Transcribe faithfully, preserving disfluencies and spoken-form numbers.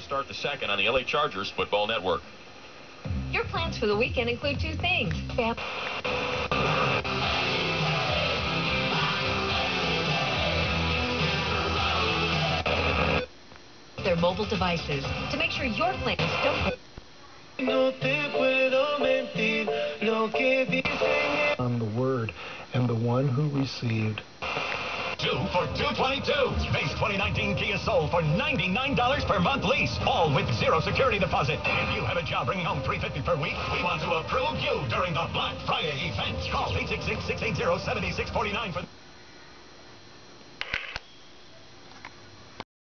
start the second on the L A Chargers Football Network. Your plans for the weekend include two things. Fam their mobile devices to make sure your plans don't... I'm the Word and the one who received. Two for two twenty-two. Base twenty nineteen Kia Soul for ninety-nine dollars per month lease, all with zero security deposit. If you have a job bringing home three hundred fifty dollars per week, we want to approve you during the Black Friday event. Call eight six six, six eight zero, seven six four nine for...